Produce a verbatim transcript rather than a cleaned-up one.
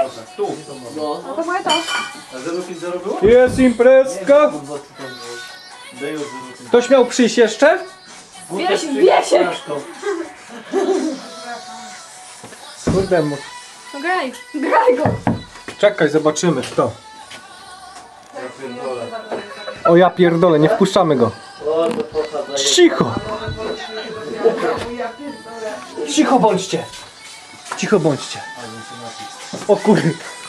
Tu. No. No to moje to. A zero pięć zero było? Jest imprezka! Ktoś miał przyjść jeszcze? Wieś, Wiesiek! Kurde, mu- No graj. Graj go. czekaj, zobaczymy kto. O ja pierdolę, nie wpuszczamy go. Cicho! Cicho bądźcie! Cicho bądźcie! O kurde!